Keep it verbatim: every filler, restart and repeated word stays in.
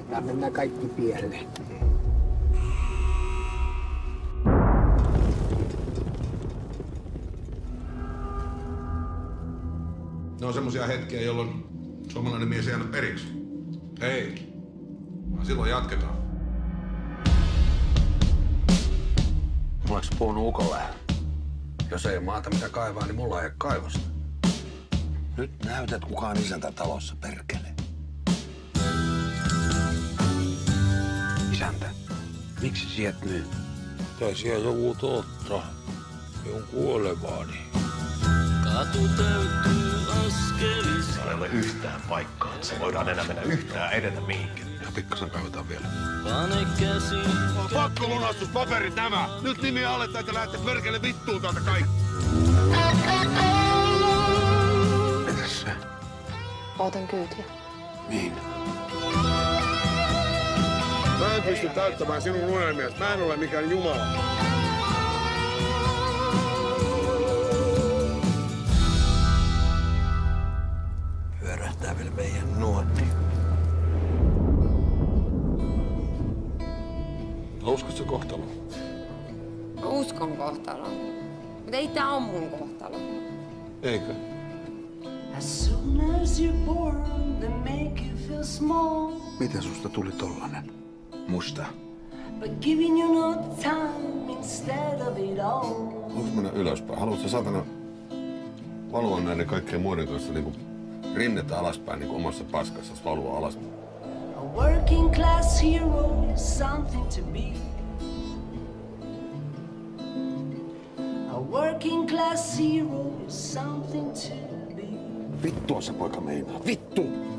Saattaa mennä kaikki pieleen. Ne on semmosia hetkiä, jolloin suomalainen mies ei anna periksi. Ei. Vaan silloin jatketaan. Oletko puhunut ukolle? Jos ei maata mitä kaivaa, niin mulla ei ole kaivosta. Nyt näytät, kuka on isäntä talossa, perkele. Isäntä, miksi siet myy? Tai siellä joku totta. Minun kuolevaani. Katu täytyy askelissa. Ei ole yhtään paikkaa, että se voidaan enää mennä yhtään edetä mihinkään. Ja pikkasen kaivetaan vielä. Pane käsi. Pakko lunastuspaperit nämä! Nyt nimi aletaan, että lähdette perkele vittuun täältä kaikki! Mitäs se? Ootan kyytiä. Mihin? Mä en pysty täyttämään sinun unelmias. Mä en ole mikään jumala. Pyörähtää vielä meidän nuotti. Uskotko kohtaloon? Mä uskon kohtaloon. Mutta ei tää on mun kohtalo. Eikö? As soon as you're born, they make you feel small. Miten susta tuli tollanen? Musta. But giving you no time instead of it all. Voinko mennä ylöspäin? Haluatko saatana valua näiden kaikkien muiden kanssa niinku rinnettä alaspäin niinku omassa paskassasi valua alaspäin? A working class hero is something to be. A working class hero is something to be. Vittua se poika meinaa. Vittu!